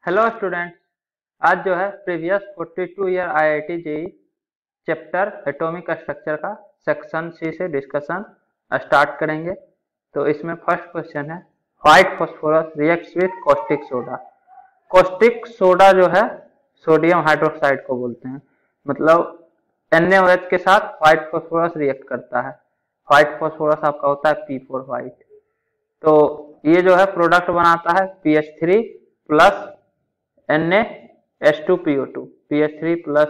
Hello student. आज जो है previous 42 year IIT JEE chapter atomic structure का सेक्शन सी से डिस्कशन स्टार्ट करेंगे। तो इसमें फर्स्ट क्वेश्चन है, white phosphorus reacts with caustic soda. Caustic soda जो है सोडियम हाइड्रोक्साइड को बोलते हैं, मतलब NaOH के साथ व्हाइट फॉस्फोरस रिएक्ट करता है। व्हाइट फॉस्फोरस आपका होता है P4 व्हाइट। तो ये जो है प्रोडक्ट बनाता है PH3 plus NaH2PO2, PH3 plus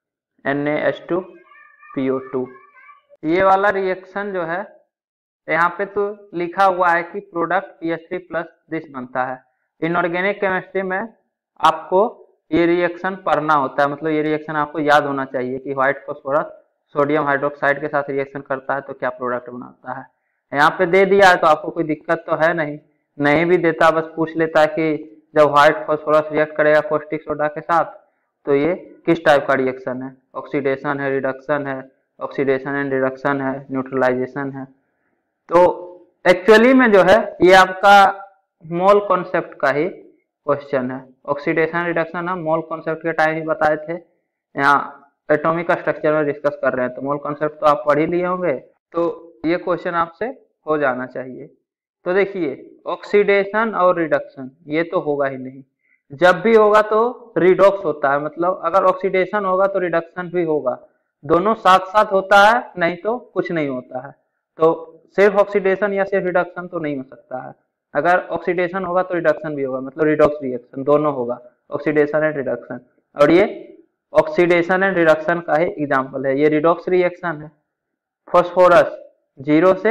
NaH2PO2। ये वाला रिएक्शन जो है यहाँ पे तो लिखा हुआ है कि प्रोडक्ट PH3 प्लस दिस बनता है। इनऑर्गेनिक केमिस्ट्री में आपको ये रिएक्शन पढ़ना होता है, मतलब ये रिएक्शन आपको याद होना चाहिए कि व्हाइट फॉस्फोरस सोडियम हाइड्रोक्साइड के साथ रिएक्शन करता है तो क्या प्रोडक्ट बनाता है। यहाँ पे दे दिया है तो आपको कोई दिक्कत तो है नहीं, नहीं भी देता बस पूछ लेता है कि जब व्हाइट फॉस्फोरस रिएक्ट करेगा कॉस्टिक सोडा के साथ तो ये किस टाइप का रिएक्शन है, ऑक्सीडेशन है, रिडक्शन है, ऑक्सीडेशन एंड रिडक्शन है, न्यूट्रलाइजेशन है। तो एक्चुअली में जो है ये आपका मोल कॉन्सेप्ट का ही क्वेश्चन है। ऑक्सीडेशन रिडक्शन हम मोल कॉन्सेप्ट के टाइम ही बताए थे, यहाँ एटॉमिक स्ट्रक्चर में डिस्कस कर रहे हैं तो मोल कॉन्सेप्ट तो आप पढ़ ही लिए होंगे, तो ये क्वेश्चन आपसे हो जाना चाहिए। तो देखिए ऑक्सीडेशन और रिडक्शन ये तो होगा ही नहीं, जब भी होगा तो रिडॉक्स होता है, मतलब अगर ऑक्सीडेशन होगा तो रिडक्शन भी होगा, दोनों साथ साथ होता है, नहीं तो कुछ नहीं होता है। तो सिर्फ ऑक्सीडेशन या सिर्फ रिडक्शन तो नहीं हो सकता है, अगर ऑक्सीडेशन होगा तो रिडक्शन भी होगा, मतलब रिडॉक्स रिएक्शन दोनों होगा, ऑक्सीडेशन एंड रिडक्शन। और ये ऑक्सीडेशन एंड रिडक्शन का ही एग्जाम्पल है, ये रिडॉक्स रिएक्शन है। फॉस्फोरस 0 से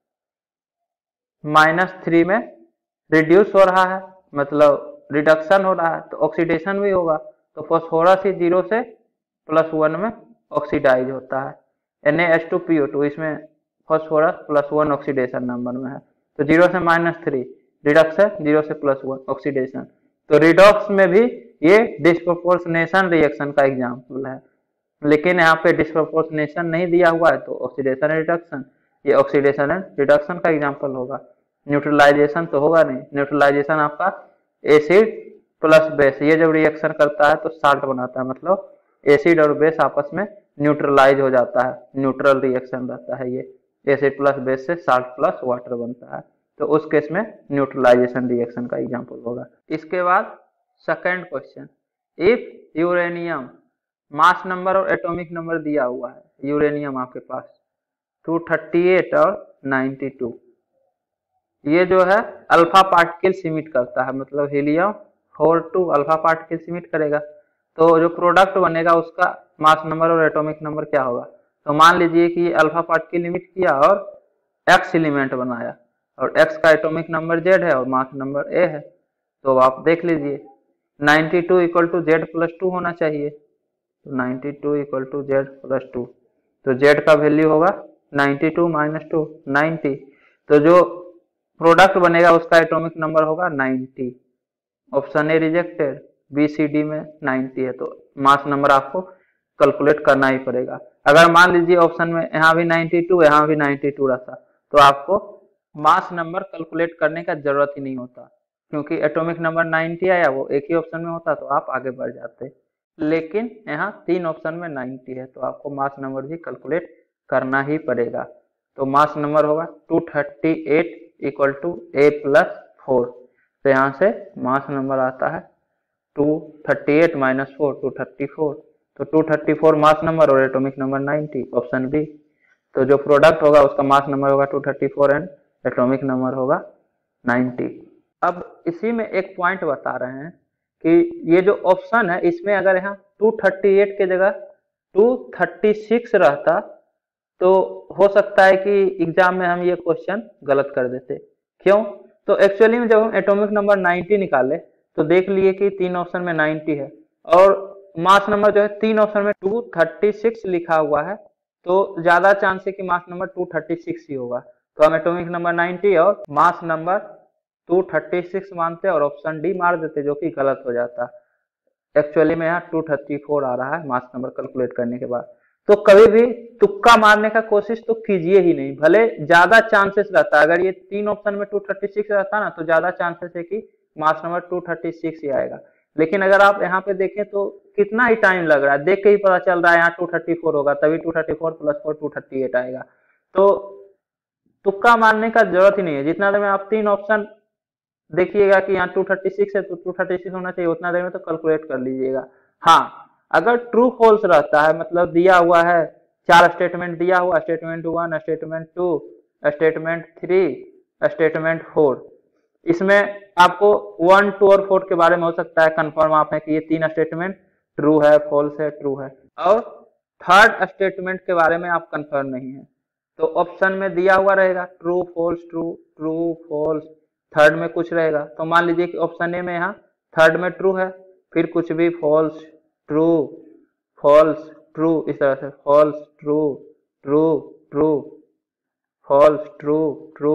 -3 में रिड्यूस हो रहा है, मतलब रिडक्शन हो रहा है, तो ऑक्सीडेशन भी होगा। तो फॉस्फोरस ही 0 से +1 में ऑक्सीडाइज होता है। NaH2PO2 इसमें फॉस्फोरस +1 ऑक्सीडेशन नंबर में है, तो 0 से -3 रिडक्शन, 0 से +1 ऑक्सीडेशन। तो रिडॉक्स में भी ये डिस्प्रोपोर्शनेशन रिएक्शन का एग्जाम्पल है, लेकिन यहाँ पे डिस्प्रोपोर्शनेशन नहीं दिया हुआ है तो ऑक्सीडेशन रिडक्शन, ये ऑक्सीडेशन एंड रिडक्शन का एग्जाम्पल होगा। न्यूट्रलाइजेशन तो होगा नहीं, न्यूट्रलाइजेशन आपका एसिड प्लस बेस, ये जब रिएक्शन करता है तो साल्ट बनाता है, मतलब एसिड और बेस आपस में न्यूट्रलाइज हो जाता है, न्यूट्रल रिएक्शन रहता है, ये एसिड प्लस बेस से साल्ट प्लस वाटर बनता है, तो उस केस में न्यूट्रलाइजेशन रिएक्शन का एग्जाम्पल होगा। इसके बाद second question, if uranium mass number और एटॉमिक नंबर दिया हुआ है, यूरेनियम आपके पास 238 और 92, ये जो है अल्फा पार्टिकल इमिट करता है, मतलब हीलियम 42 अल्फा पार्टिकल इमिट करेगा, तो जो प्रोडक्ट बनेगा उसका मास नंबर और एटॉमिक नंबर क्या होगा। तो मान लीजिए कि ये अल्फा पार्टिकल इमिट किया और एक्स एलिमेंट बनाया, और एक्स का एटॉमिक नंबर Z है और मास नंबर A है, तो आप देख लीजिए 92 = Z+2 होना चाहिए, तो 92 = Z+2, तो Z का वैल्यू होगा 92 - 2 90, तो जो प्रोडक्ट बनेगा उसका एटॉमिक नंबर होगा 90। ऑप्शन ए रिजेक्टेड, BCD में 90 है, तो मास नंबर आपको कैलकुलेट करना ही पड़ेगा। अगर मान लीजिए ऑप्शन में यहाँ भी 92 यहाँ भी 92 रहता तो आपको मास नंबर कैलकुलेट करने का जरूरत ही नहीं होता, क्योंकि एटॉमिक नंबर 90 आया, वो एक ही ऑप्शन में होता तो आप आगे बढ़ जाते, लेकिन यहाँ 3 ऑप्शन में 90 है तो आपको मास नंबर भी कैलकुलेट करना ही पड़ेगा। तो मास नंबर होगा 238 = A+4, तो यहाँ से मास नंबर आता है 238 - 4 234, तो 234 मास नंबर और एटॉमिक नंबर 90, ऑप्शन बी। तो जो प्रोडक्ट होगा उसका मास नंबर होगा 234 एंड एटॉमिक नंबर होगा 90। अब इसी में एक पॉइंट बता रहे हैं कि ये जो ऑप्शन है इसमें अगर यहाँ 238 के जगह 236 रहता तो हो सकता है कि एग्जाम में हम ये क्वेश्चन गलत कर देते। क्यों? तो एक्चुअली में जब हम एटॉमिक नंबर 90 निकाले तो देख लिए कि 3 ऑप्शन में 90 है और मास नंबर जो है 3 ऑप्शन में 236 लिखा हुआ है, तो ज्यादा चांस है कि मास नंबर 236 ही होगा, तो हम एटॉमिक नंबर 90 और मास नंबर 236 मानते और ऑप्शन डी मार देते, जो कि गलत हो जाता। एक्चुअली में यहाँ 234 आ रहा है मास नंबर कैलकुलेट करने के बाद। तो कभी भी तुक्का मारने का कोशिश तो कीजिए ही नहीं, भले ज्यादा चांसेस रहता है, अगर ये 3 ऑप्शन में 236 रहता ना तो ज्यादा चांसेस है कि मास नंबर 236 ही आएगा, लेकिन अगर आप यहाँ पे देखें तो कितना ही टाइम लग रहा है, देख के ही पता चल रहा है यहाँ 234 होगा, तभी 234 प्लस 4 238 आएगा। तो तुक्का मारने का जरूरत ही नहीं है, जितना देर में आप 3 ऑप्शन देखिएगा कि यहाँ 236 है तो 236 होना चाहिए, उतना देर में तो कैलकुलेट कर लीजिएगा। हाँ, अगर ट्रू फॉल्स रहता है, मतलब दिया हुआ है 4 स्टेटमेंट दिया हुआ, स्टेटमेंट 1, स्टेटमेंट 2, स्टेटमेंट 3, स्टेटमेंट 4, इसमें आपको 1, 2 और 4 के बारे में हो सकता है कंफर्म आप है कि ये 3 स्टेटमेंट ट्रू है, फॉल्स है, ट्रू है, और थर्ड स्टेटमेंट के बारे में आप कंफर्म नहीं है, तो ऑप्शन में दिया हुआ रहेगा true false true, true false, third में कुछ रहेगा। तो मान लीजिए कि ऑप्शन ए में यहाँ थर्ड में ट्रू है, फिर कुछ भी फॉल्स ट्रू फॉल्स ट्रू, इस तरह से false true true true false true true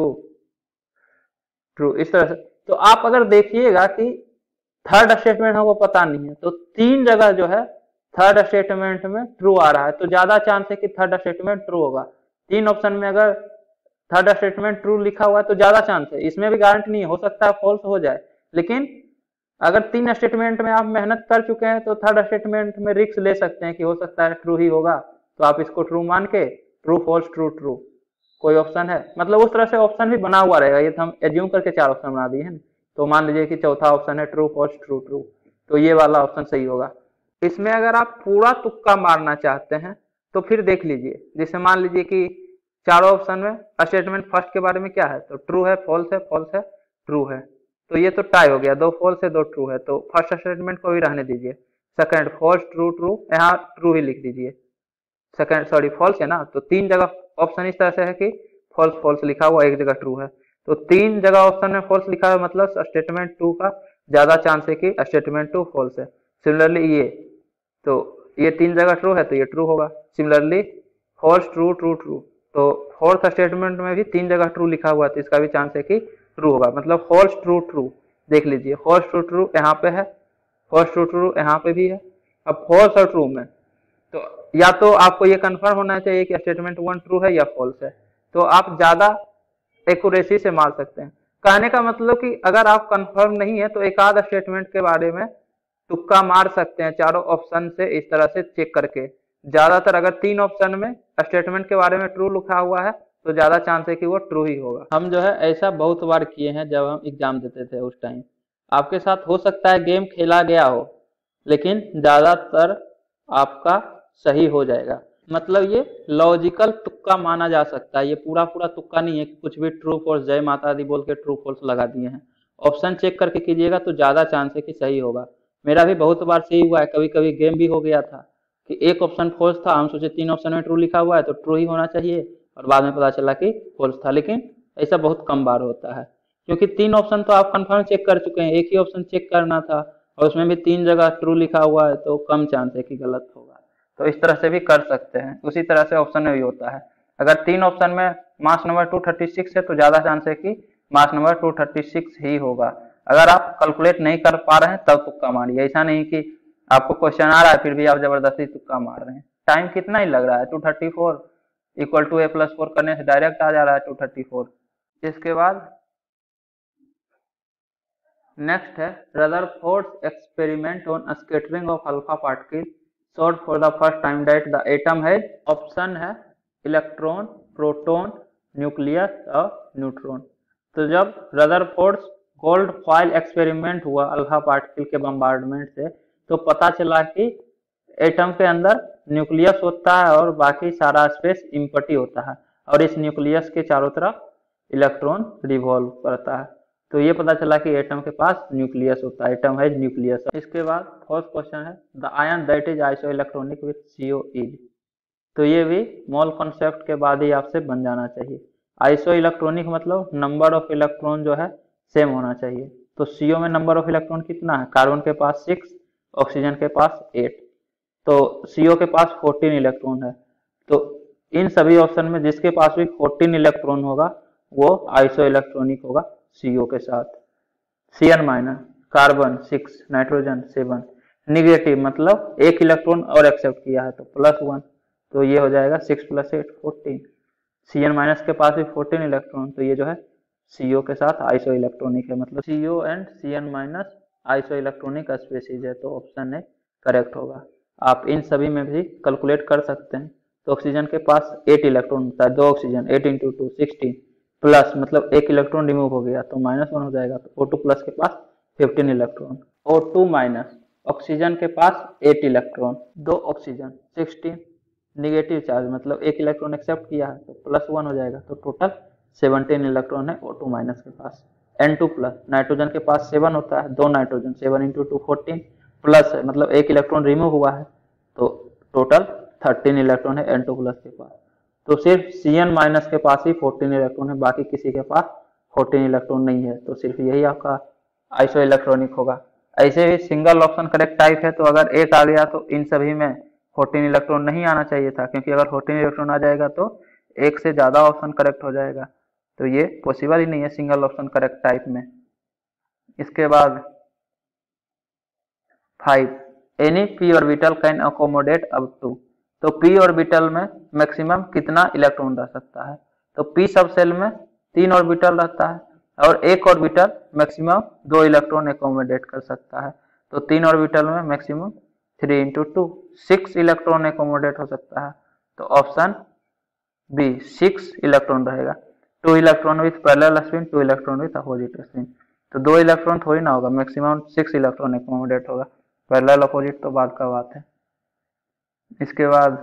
true, इस तरह से। तो आप अगर देखिएगा कि थर्ड स्टेटमेंट हमको पता नहीं है, तो 3 जगह जो है थर्ड स्टेटमेंट में ट्रू आ रहा है, तो ज्यादा चांस है कि थर्ड स्टेटमेंट ट्रू होगा। 3 ऑप्शन में अगर थर्ड स्टेटमेंट ट्रू लिखा हुआ है तो ज्यादा चांस है, इसमें भी गारंटी नहीं है, हो सकता है फॉल्स हो जाए, लेकिन अगर 3 स्टेटमेंट में आप मेहनत कर चुके हैं तो थर्ड स्टेटमेंट में रिस्क ले सकते हैं कि हो सकता है ट्रू ही होगा, तो आप इसको ट्रू मान के ट्रू फॉल्स ट्रू ट्रू कोई ऑप्शन है, मतलब उस तरह से ऑप्शन भी बना हुआ रहेगा। ये तो हम एज्यूम करके 4 ऑप्शन बना दिए हैं, तो मान लीजिए कि चौथा ऑप्शन है ट्रू फॉल्स ट्रू ट्रू, तो ये वाला ऑप्शन सही होगा। इसमें अगर आप पूरा तुक्का मारना चाहते हैं तो फिर देख लीजिए, जैसे मान लीजिए कि चारों ऑप्शन में स्टेटमेंट फर्स्ट के बारे में क्या है, तो ट्रू है, फॉल्स है, ट्रू है, तो ये तो टाई हो गया, 2 फॉल्स है 2 ट्रू है, तो फर्स्ट स्टेटमेंट को भी रहने दीजिए। सेकंड फॉल्स ट्रू ट्रू, यहाँ ट्रू ही लिख दीजिए, सेकंड सॉरी फॉल्स है ना, तो 3 जगह ऑप्शन इस तरह से है कि फॉल्स फॉल्स लिखा हुआ, एक जगह ट्रू है, तो 3 जगह ऑप्शन में फॉल्स लिखा है, मतलब स्टेटमेंट 2 का ज्यादा चांस है कि स्टेटमेंट 2 फॉल्स है। सिमिलरली ये, तो ये 3 जगह ट्रू है तो ये ट्रू होगा। Similarly false true true true, तो फोर्थ स्टेटमेंट में भी 3 जगह ट्रू लिखा हुआ है, तो इसका भी चांस है कि ट्रू होगा, मतलब फॉल्स ट्रू ट्रू। देख लीजिए फॉल्स ट्रू ट्रू यहाँ पे है, फॉल्स ट्रू ट्रू यहाँ पे भी है। अब फॉल्स और ट्रू में तो या तो आपको ये कंफर्म होना चाहिए कि स्टेटमेंट 1 ट्रू है या फॉल्स है, तो आप ज्यादा एक्यूरेसी से मार सकते हैं। कहने का मतलब कि अगर आप कंफर्म नहीं है तो एक आध स्टेटमेंट के बारे में तुक्का मार सकते हैं चारों ऑप्शन से, इस तरह से चेक करके। ज्यादातर अगर 3 ऑप्शन में स्टेटमेंट के बारे में ट्रू लिखा हुआ है तो ज्यादा चांस है कि वो ट्रू ही होगा। हम जो है ऐसा बहुत बार किए हैं, जब हम एग्जाम देते थे उस टाइम आपके साथ हो सकता है गेम खेला गया हो, लेकिन ज्यादातर आपका सही हो जाएगा। मतलब ये लॉजिकल तुक्का माना जा सकता है, ये पूरा पूरा तुक्का नहीं है कि कुछ भी ट्रू फॉल्स जय माता दी बोल के ट्रू फॉल्स लगा दिए हैं। ऑप्शन चेक करके कीजिएगा तो ज्यादा चांस है कि सही होगा। मेरा भी बहुत बार सही हुआ है, कभी कभी गेम भी हो गया था कि एक ऑप्शन फॉल्स था, हम सोचे 3 ऑप्शन में ट्रू लिखा हुआ है तो ट्रू ही होना चाहिए, और बाद में पता चला कि फॉल्स था। लेकिन ऐसा बहुत कम बार होता है, क्योंकि 3 ऑप्शन तो आप कंफर्म चेक कर चुके हैं, एक ही ऑप्शन चेक करना था और उसमें भी 3 जगह ट्रू लिखा हुआ है, तो कम चांस है कि गलत होगा। तो इस तरह से भी कर सकते हैं। उसी तरह से ऑप्शन में भी होता है, अगर 3 ऑप्शन में मार्क्स नंबर 236 है तो ज्यादा चांस है कि मार्क्स नंबर 236 ही होगा। अगर आप कैलकुलेट नहीं कर पा रहे हैं तब तुक्का मारिए, ऐसा नहीं कि आपको क्वेश्चन आ रहा है फिर भी आप जबरदस्ती तुक्का मार रहे हैं। टाइम कितना ही लग रहा है, 234 इक्वल टू a+4 करने से डायरेक्ट आ जा रहा है 234। इसके बाद नेक्स्ट है Rutherford's experiment on scattering of alpha particle showed for the first time that the atom has option है इलेक्ट्रॉन, प्रोटॉन, न्यूक्लियस और न्यूट्रॉन। तो जब रदरफोर्ड्स गोल्ड फॉइल एक्सपेरिमेंट हुआ अल्फा पार्टिकल के बम्बार्डमेंट से, तो पता चला कि एटम के अंदर न्यूक्लियस होता है और बाकी सारा स्पेस एम्प्टी होता है, और इस न्यूक्लियस के चारों तरफ इलेक्ट्रॉन रिवॉल्व करता है। तो ये पता चला कि एटम के पास न्यूक्लियस होता है, एटम है न्यूक्लियस। इसके बाद फर्स्ट क्वेश्चन है the ion that is isoelectronic with CO is. तो ये भी मोल कॉन्सेप्ट के बाद ही आपसे बन जाना चाहिए। आइसो इलेक्ट्रॉनिक मतलब नंबर ऑफ इलेक्ट्रॉन जो है सेम होना चाहिए। तो CO में नंबर ऑफ इलेक्ट्रॉन कितना है, कार्बन के पास 6, ऑक्सीजन के पास 8, तो CO के पास 14 इलेक्ट्रॉन है। तो इन सभी ऑप्शन में जिसके पास भी 14 इलेक्ट्रॉन होगा वो आइसो इलेक्ट्रॉनिक होगा CO के साथ। Cn- कार्बन 6, नाइट्रोजन 7, निगेटिव मतलब 1 इलेक्ट्रॉन और एक्सेप्ट किया है तो +1, तो ये हो जाएगा 6 + 8 14। Cn- के पास भी 14 इलेक्ट्रॉन, तो ये जो है CO के साथ आइसो इलेक्ट्रॉनिक है, मतलब CO and Cn- isoelectronic species है, तो ऑप्शन ए करेक्ट होगा। आप इन सभी में भी कैलकुलेट कर सकते हैं। तो ऑक्सीजन के पास 8 इलेक्ट्रॉन होता है, 2 ऑक्सीजन, 8 इंटू 2 16 प्लस, मतलब एक इलेक्ट्रॉन रिमूव हो गया तो -1 हो जाएगा, तो O2 प्लस के पास 15 इलेक्ट्रॉन। O2 माइनस, ऑक्सीजन के पास 8 इलेक्ट्रॉन, 2 ऑक्सीजन 16 निगेटिव चार्ज, मतलब एक इलेक्ट्रॉन एक्सेप्ट किया है तो +1 हो जाएगा, तो टोटल 17 इलेक्ट्रॉन है O2 माइनस के पास। N2 प्लस, नाइट्रोजन के पास 7 होता है, 2 नाइट्रोजन, 7 इंटू 2 14 प्लस है, मतलब एक इलेक्ट्रॉन रिमूव हुआ है, तो टोटल 13 इलेक्ट्रॉन है N2 प्लस के पास। तो सिर्फ Cn माइनस के पास ही 14 इलेक्ट्रॉन है, बाकी किसी के पास 14 इलेक्ट्रॉन नहीं है, तो सिर्फ यही आपका आइसो इलेक्ट्रॉनिक होगा। ऐसे ही सिंगल ऑप्शन करेक्ट टाइप है, तो अगर एक आ गया तो इन सभी में 14 इलेक्ट्रॉन नहीं आना चाहिए था, क्योंकि अगर 14 इलेक्ट्रॉन आ जाएगा तो एक से ज्यादा ऑप्शन करेक्ट हो जाएगा, तो ये पॉसिबल ही नहीं है सिंगल ऑप्शन करेक्ट टाइप में। इसके बाद 5, any p orbital can accommodate up to, तो p ऑर्बिटल में मैक्सिमम कितना इलेक्ट्रॉन रह सकता है, तो p सब सेल में 3 ऑर्बिटल रहता है और एक ऑर्बिटल मैक्सिमम 2 इलेक्ट्रॉन एकोमोडेट कर सकता है, तो 3 ऑर्बिटल में मैक्सिमम 3 इंटू 2 6 इलेक्ट्रॉन एकोमोडेट हो सकता है, तो ऑप्शन बी 6 इलेक्ट्रॉन रहेगा। 2 electron with parallel spin, 2 electron with opposite spin, तो 2 इलेक्ट्रॉन थोड़ी ना होगा, मैक्सिमम 6 इलेक्ट्रॉन एकोमोडेट होगा, पैरेलल अपोजिट तो बाद का बात है। इसके बाद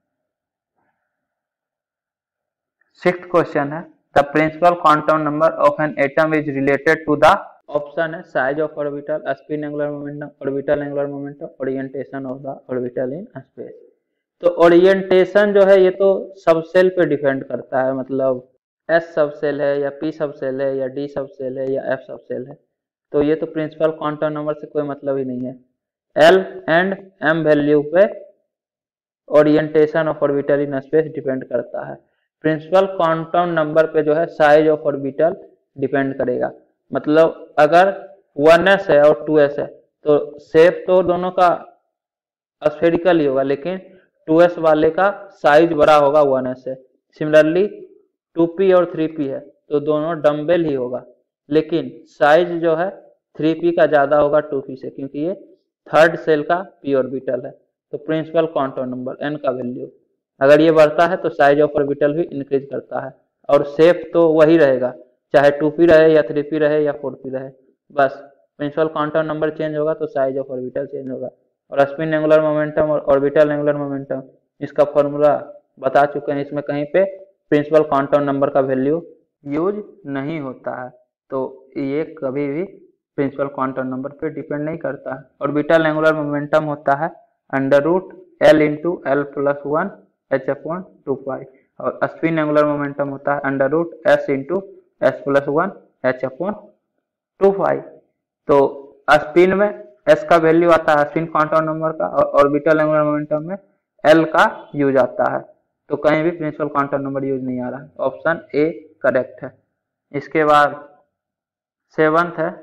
6th क्वेश्चन है, the principal quantum number of an atom is related to the, option है size of orbital, spin angular momentum, orbital angular momentum, orientation of the orbital in space. तो ओरिएंटेशन जो है ये तो सब सेल पे depend करता है, मतलब S सब सेल है या P सब सेल है या D सब सेल है या F सब सेल है, तो ये तो प्रिंसिपल क्वांटम नंबर से कोई मतलब ही नहीं है। L एंड M वैल्यू पे orientation of orbital in space depend करता है। प्रिंसिपल क्वांटम नंबर पे जो है साइज ऑफ ऑर्बिटल डिपेंड करेगा, मतलब अगर 1s है और 2s है तो शेप तो दोनों का स्फेरिकल ही होगा, लेकिन 2s वाले का साइज बड़ा होगा 1s से। सिमिलरली 2p और 3p है तो दोनों डम्बेल ही होगा, लेकिन साइज जो है 3p का ज्यादा होगा 2p से, क्योंकि ये थर्ड सेल का p ऑर्बिटल है। तो प्रिंसिपल क्वांटम नंबर n का वैल्यू अगर ये बढ़ता है तो साइज ऑफ ऑर्बिटल भी इंक्रीज करता है, और शेप तो वही रहेगा, चाहे 2p रहे या 3p रहे या 4p रहे, बस प्रिंसिपल क्वांटम नंबर चेंज होगा तो साइज ऑफ ऑर्बिटल चेंज होगा। और स्पिन एंगुलर मोमेंटम और ऑर्बिटल एंगुलर मोमेंटम इसका फॉर्मूला बता चुके हैं, इसमें कहीं पे प्रिंसिपल क्वांटम नंबर का वैल्यू यूज नहीं होता है, तो ये कभी भी प्रिंसिपल क्वांटम नंबर पे डिपेंड नहीं करता है। ऑर्बिटल एंगुलर मोमेंटम होता है √L into L plus 1 h/2π, और स्पिन एंगुलर मोमेंटम होता है √S into S plus 1 h/2π। तो स्पिन में S का वैल्यू आता है स्पिन क्वांटम नंबर का, और ऑर्बिटल एंगुलर मोमेंटम में L का यूज आता है, तो कहीं भी प्रिंसिपल क्वांटम नंबर यूज नहीं आ रहा है, ऑप्शन ए करेक्ट है। इसके बाद 7th है,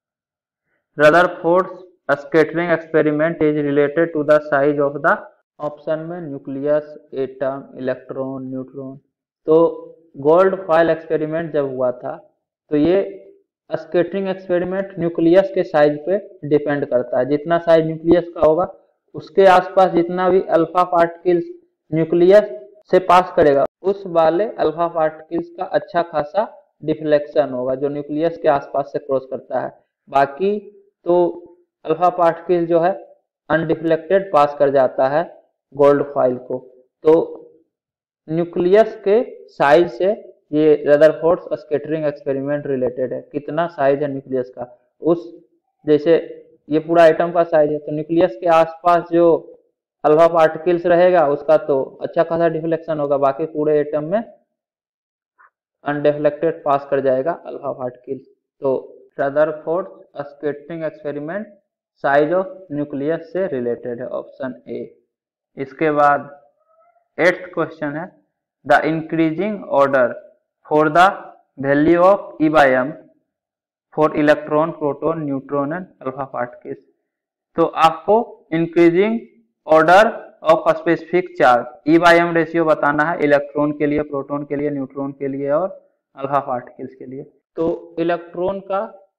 Rutherford's scattering experiment is related to the size of the, option में न्यूक्लियस, एटम, इलेक्ट्रॉन, न्यूट्रॉन। तो गोल्ड फॉयल एक्सपेरिमेंट जब हुआ था तो ये स्कैटरिंग एक्सपेरिमेंट न्यूक्लियस के साइज पे डिपेंड करता है, जितना साइज न्यूक्लियस का होगा उसके आसपास जितना भी अल्फा पार्टिकल्स न्यूक्लियस से पास करेगा उस वाले अल्फा पार्टिकल्स का अच्छा खासा डिफ्लेक्शन होगा जो न्यूक्लियस के आसपास से क्रॉस करता है, बाकी तो अल्फा पार्टिकल जो है अनडिफ्लेक्टेड पास कर जाता है गोल्ड फॉइल को। तो न्यूक्लियस के साइज से ये रदरफोर्ड्स स्कैटरिंग एक्सपेरिमेंट रिलेटेड है, कितना साइज है न्यूक्लियस का, उस जैसे ये पूरा एटम का साइज है तो न्यूक्लियस के आसपास जो अल्फा पार्टिकल्स रहेगा उसका तो अच्छा खासा डिफ्लेक्शन होगा, बाकी पूरे एटम में अनडिफ्लेक्टेड पास कर जाएगा अल्फा पार्टिकल्स। तो Rutherford's scattering experiment size of nucleus से रिलेटेड है, ऑप्शन ए। इसके बाद 8th क्वेश्चन है, the increasing order for the value of E by m for electron, proton, neutron and alpha particles. तो आपको increasing order of specific charge E by m ratio बताना है electron के लिए, proton के लिए, न्यूट्रॉन के लिए और अल्फा पार्टिकल्स के लिए। तो इलेक्ट्रॉन का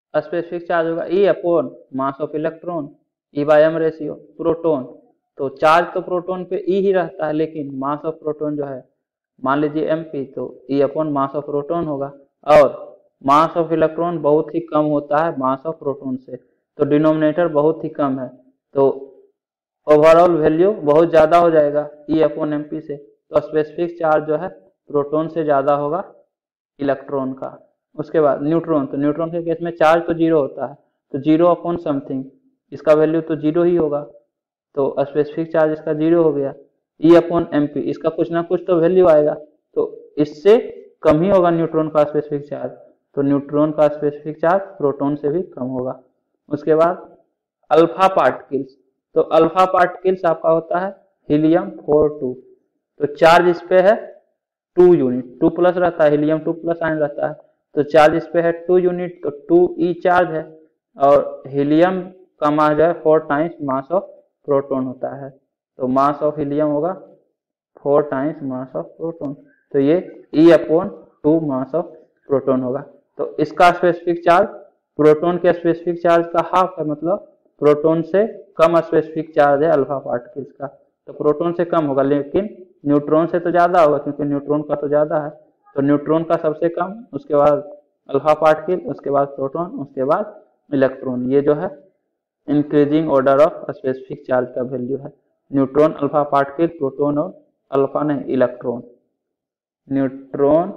स्पेसिफिक चार्ज होगा E upon mass of electron, E by M ratio. Proton, तो चार्ज तो प्रोटॉन पे E ही रहता है, लेकिन मास ऑफ प्रोटॉन जो है मान लीजिए MP, तो E upon mass of proton होगा। और मास ऑफ इलेक्ट्रॉन बहुत ही कम होता है मास ऑफ प्रोटॉन से, तो डिनोमिनेटर बहुत ही कम है, तो ओवरऑल वैल्यू बहुत ज्यादा हो जाएगा E अपॉन MP से। तो स्पेसिफिक चार्ज जो है प्रोटॉन से ज्यादा होगा इलेक्ट्रॉन का। उसके बाद न्यूट्रॉन, तो न्यूट्रॉन के केस में चार्ज तो जीरो होता है, तो जीरो अपॉन समथिंग, इसका वैल्यू तो जीरो ही होगा, तो स्पेसिफिक चार्ज इसका जीरो हो गया। E अपॉन MP, इसका कुछ ना कुछ तो वैल्यू आएगा, तो इससे कम ही होगा न्यूट्रॉन का स्पेसिफिक चार्ज, तो न्यूट्रॉन का स्पेसिफिक चार्ज प्रोटॉन से भी कम होगा। उसके बाद अल्फा पार्टिकल्स, तो अल्फा पार्टिकल्स आपका होता है हीलियम 42, तो चार्ज इस पे है 2 यूनिट, 2 प्लस रहता है, हीलियम 2 प्लस आयन रहता है, तो चार्ज इस पे है 2 यूनिट, तो 2E चार्ज है, और हीलियम का मास जो है 4 टाइम्स मास ऑफ प्रोटॉन होता है, तो मास ऑफ हीलियम होगा 4 टाइम्स मास ऑफ प्रोटॉन, तो ये E upon 2 mass of proton होगा। तो इसका स्पेसिफिक चार्ज प्रोटॉन के स्पेसिफिक चार्ज का हाफ है, मतलब प्रोटॉन से कम स्पेसिफिक चार्ज है अल्फा पार्टिकल्स का, तो प्रोटॉन से कम होगा, लेकिन न्यूट्रॉन से तो ज्यादा होगा, क्योंकि न्यूट्रॉन का तो ज्यादा है, तो न्यूट्रॉन का सबसे कम, उसके बाद अल्फा पार्टिकल, उसके बाद प्रोटॉन, उसके बाद इलेक्ट्रॉन। ये जो है increasing order of specific charge का वैल्यू है, न्यूट्रॉन, अल्फा पार्टिकल, प्रोटॉन और अल्फा नहीं electron, neutron,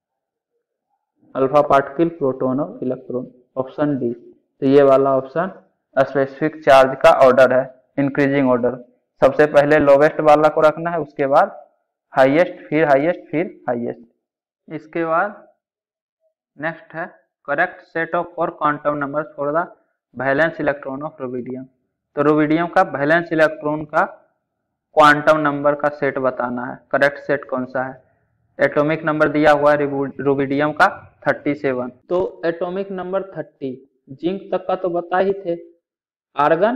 alpha particle, proton और इलेक्ट्रॉन, ऑप्शन डी। तो ये वाला ऑप्शन स्पेसिफिक चार्ज का ऑर्डर है, इंक्रीजिंग ऑर्डर, सबसे पहले लोवेस्ट वाला को रखना है, उसके बाद हाईएस्ट, फिर हाईएस्ट, फिर हाईएस्ट। इसके बाद नेक्स्ट है correct set of 4 quantum number for the valence electron of rubidium, तो रुबिडियम का वैलेंस इलेक्ट्रॉन का क्वांटम नंबर का सेट बताना है, करेक्ट सेट कौन सा है। एटॉमिक नंबर दिया हुआ है रुबिडियम का 37, तो एटॉमिक नंबर 30, जिंक तक का तो बता ही थे, आर्गन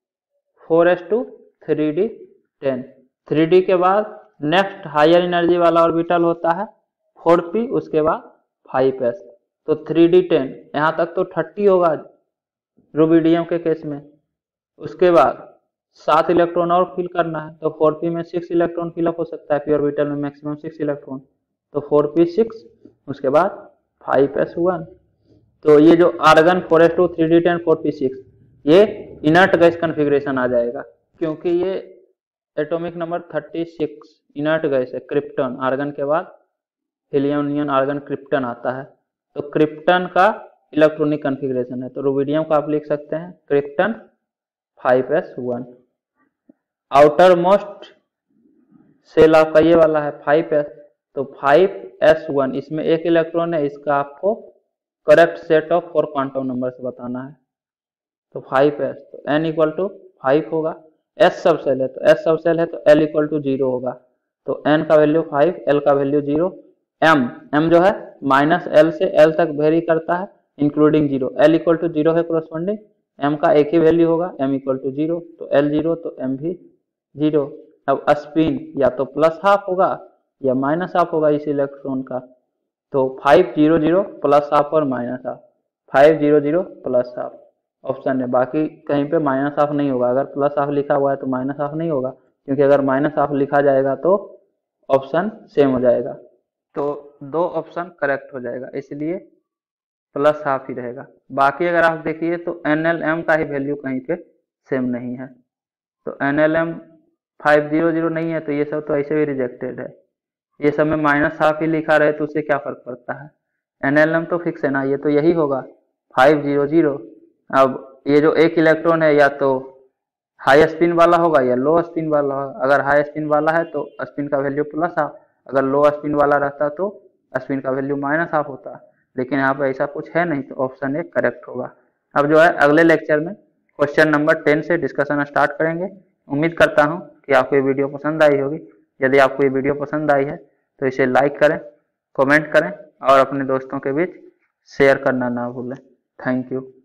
4s2 3d10, 3d के बाद नेक्स्ट हायर एनर्जी वाला ऑर्बिटल होता है 4p, उसके बाद 5s, तो 3d10 यहाँ तक तो 30 होगा रुबिडियम के केस में। उसके बाद 7 इलेक्ट्रॉन और फिल करना है, तो 4p में 6 इलेक्ट्रॉन फिलअप हो सकता है, p ऑर्बिटल में मैक्सिमम 6 इलेक्ट्रॉन, तो 4p 6, उसके बाद 5s1, तो ये जो आर्गन 4s2 3d10 4p 6 ये इनर्ट गैस कन्फिग्रेशन आ जाएगा, क्योंकि ये एटॉमिक नंबर 36 इनर्ट गैस है, क्रिप्टन, आर्गन के बाद हीलियम नियन आर्गन क्रिप्टन आता है, तो क्रिप्टन का इलेक्ट्रॉनिक कन्फिग्रेशन है, तो रुबिडियम का आप लिख सकते हैं krypton 5s1। Outer most shell आपका ये वाला है 5s, तो 5s1, इसमें एक इलेक्ट्रॉन है, इसका आपको correct set of 4 quantum number से बताना है, तो 5s, तो n इक्वल टू 5 होगा, s सब सेल है, तो s सब सेल है, तो l इक्वल टू 0 होगा, तो n का वैल्यू 5, l का वैल्यू 0, m जो है माइनस l से l तक वेरी करता है इंक्लूडिंग 0, l इक्वल टू 0 है कोरस्पॉन्डिंग, m का एक ही वैल्यू होगा, m इक्वल टू 0, तो l 0, तो m भी 0। अब स्पिन या तो प्लस हाफ होगा या माइनस हाफ होगा इस इलेक्ट्रॉन का, तो 5 0 0 प्लस हाफ और minus half, 5 0 0 plus half option है, बाकी कहीं पे माइनस हाफ नहीं होगा, अगर प्लस हाफ लिखा हुआ है तो माइनस हाफ नहीं होगा, क्योंकि अगर माइनस हाफ लिखा जाएगा तो ऑप्शन सेम हो जाएगा, तो 2 ऑप्शन करेक्ट हो जाएगा, इसलिए प्लस हाफ ही रहेगा। बाकी अगर आप देखिए तो NLM का ही वैल्यू कहीं पे सेम नहीं है, तो NLM 500 नहीं है, तो ये सब तो ऐसे भी रिजेक्टेड है, ये सब में माइनस हाफ ही लिखा रहे तो उससे क्या फर्क पड़ता है, NLM तो फिक्स है ना, ये तो यही होगा 500। अब ये जो एक इलेक्ट्रॉन है या तो हाई स्पिन वाला होगा या लो स्पिन वाला होगा, अगर हाई स्पिन वाला है तो स्पिन का वैल्यू प्लस हाफ, अगर लो स्पिन वाला रहता तो स्पिन का वैल्यू माइनस हाफ होता, लेकिन यहाँ पे ऐसा कुछ है नहीं, तो ऑप्शन ए करेक्ट होगा। अब जो है अगले लेक्चर में क्वेश्चन नंबर 10 से डिस्कशन स्टार्ट करेंगे। उम्मीद करता हूँ कि आपको ये वीडियो पसंद आई होगी। यदि आपको ये वीडियो पसंद आई है तो इसे लाइक करें, कमेंट करें और अपने दोस्तों के बीच शेयर करना ना भूलें। Thank you.